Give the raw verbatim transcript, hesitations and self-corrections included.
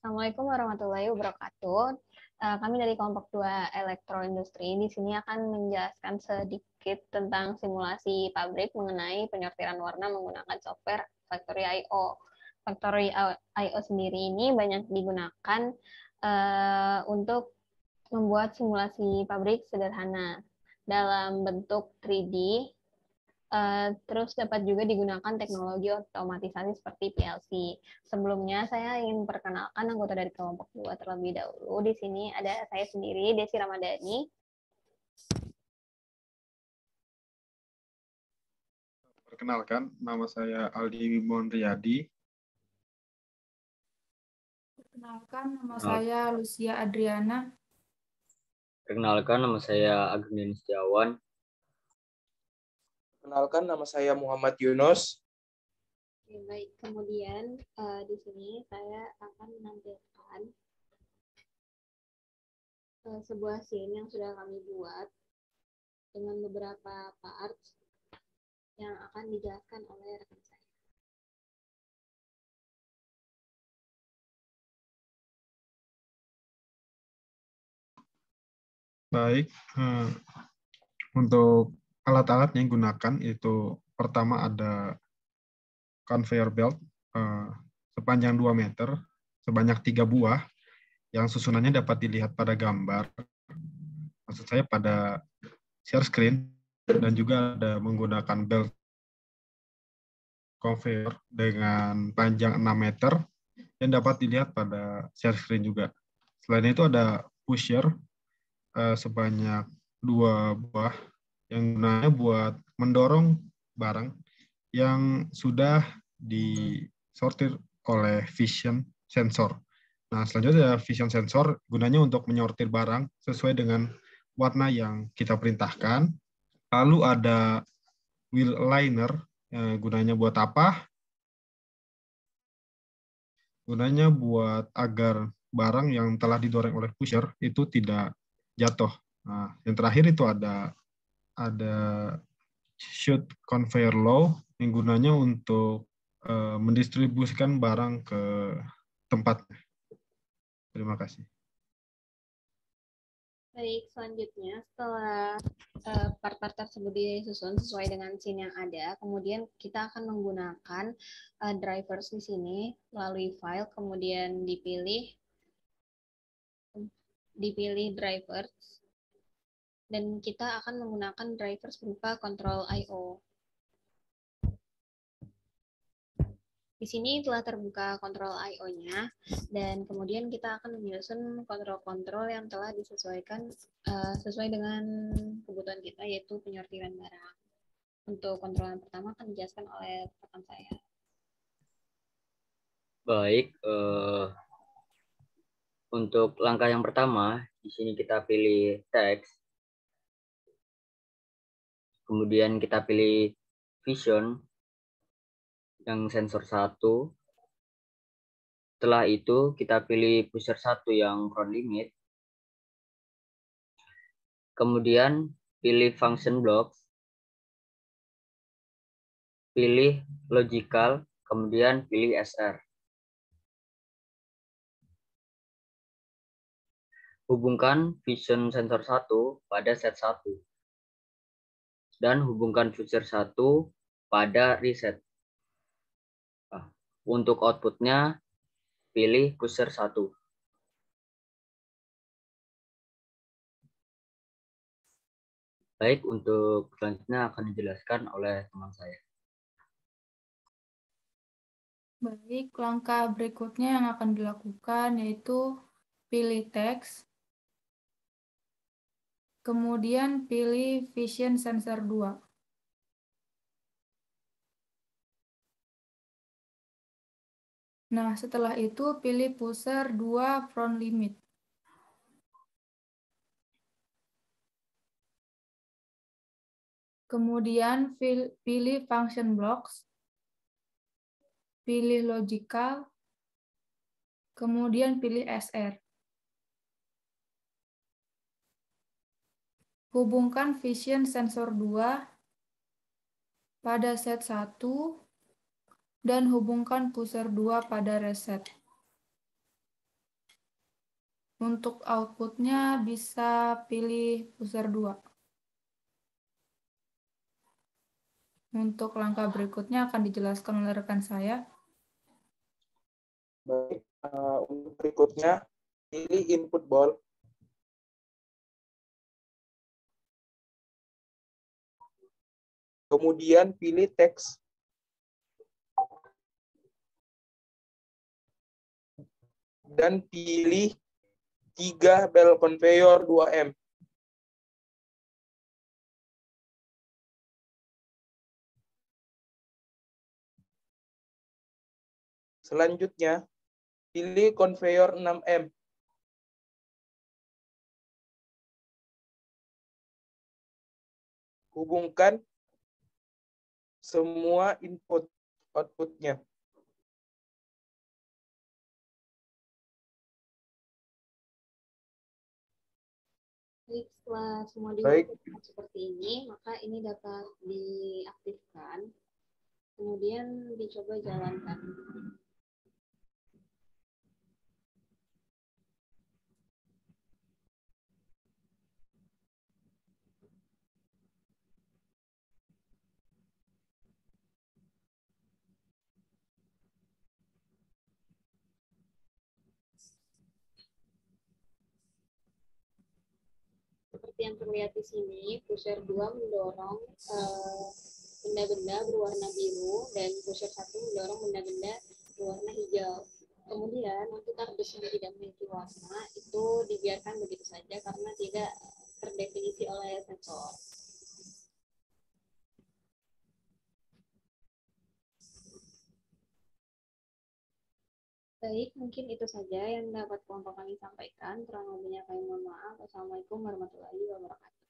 Assalamualaikum warahmatullahi wabarakatuh. Uh, kami dari kelompok dua Elektroindustri di sini akan menjelaskan sedikit tentang simulasi pabrik mengenai penyortiran warna menggunakan software Factory I O. Factory I O sendiri ini banyak digunakan uh, untuk membuat simulasi pabrik sederhana dalam bentuk tiga D. Uh, terus dapat juga digunakan teknologi otomatisasi seperti P L C. Sebelumnya saya ingin perkenalkan anggota dari kelompok dua terlebih dahulu. Di sini ada saya sendiri, Desi Ramadhani. Perkenalkan, nama saya Aldi Wimon Riyadi. Perkenalkan, nama saya Lucia Adriana. Perkenalkan, nama saya Agustin Setiawan. Perkenalkan, nama saya Muhammad Yunus. Oke, baik, kemudian uh, di sini saya akan menampilkan uh, sebuah scene yang sudah kami buat dengan beberapa parts yang akan dijelaskan oleh rekan saya. Baik, uh, untuk alat-alat yang digunakan itu pertama ada conveyor belt uh, sepanjang dua meter, sebanyak tiga buah, yang susunannya dapat dilihat pada gambar. Maksud saya pada share screen, dan juga ada menggunakan belt conveyor dengan panjang enam meter yang dapat dilihat pada share screen juga. Selain itu ada pusher uh, sebanyak dua buah yang gunanya buat mendorong barang yang sudah disortir oleh vision sensor. Nah, selanjutnya ada vision sensor gunanya untuk menyortir barang sesuai dengan warna yang kita perintahkan. Lalu ada wheel aligner, eh, gunanya buat apa? Gunanya buat agar barang yang telah didorong oleh pusher itu tidak jatuh. Nah, yang terakhir itu ada ada chute conveyor low yang gunanya untuk uh, mendistribusikan barang ke tempatnya. Terima kasih. Baik, selanjutnya setelah uh, part-part tersebut disusun sesuai dengan scene yang ada, kemudian kita akan menggunakan uh, drivers di sini melalui file, kemudian dipilih dipilih drivers, dan kita akan menggunakan drivers berupa control I O. Di sini telah terbuka kontrol I O-nya, dan kemudian kita akan menyusun kontrol-kontrol yang telah disesuaikan uh, sesuai dengan kebutuhan kita, yaitu penyortiran barang. Untuk kontrol yang pertama akan dijelaskan oleh rekan saya. Baik, uh, untuk langkah yang pertama, di sini kita pilih text, kemudian kita pilih vision yang sensor satu. Setelah itu kita pilih pusher satu yang front limit. Kemudian pilih function blocks. Pilih logical, kemudian pilih S R. Hubungkan vision sensor satu pada set satu. Dan hubungkan pusher satu pada reset. Untuk outputnya, pilih pusher satu. Baik, untuk selanjutnya akan dijelaskan oleh teman saya. Baik, langkah berikutnya yang akan dilakukan yaitu pilih teks, kemudian pilih vision sensor dua. Nah, setelah itu pilih pusher dua front limit. Kemudian pilih function blocks, pilih logical, kemudian pilih S R. Hubungkan vision sensor dua pada set satu dan hubungkan pusher dua pada reset. Untuk outputnya bisa pilih pusher dua. Untuk langkah berikutnya akan dijelaskan oleh rekan saya. Baik, uh, untuk berikutnya pilih input ball. Kemudian pilih teks. Dan pilih tiga bell conveyor dua M. Selanjutnya, pilih conveyor enam M. Hubungkan semua input outputnya. Baik, setelah semua Baik. dihubungkan seperti ini, maka ini dapat diaktifkan. Kemudian dicoba jalankan. Seperti yang terlihat di sini, pusher dua mendorong eh, benda-benda berwarna biru dan pusher satu mendorong benda-benda berwarna hijau. Kemudian untuk kardus yang tidak memiliki warna itu dibiarkan begitu saja karena tidak terdefinisi oleh sensor. Baik, mungkin itu saja yang dapat kelompok kami sampaikan. Kurang lebihnya kami mohon maaf. Wassalamualaikum warahmatullahi wabarakatuh.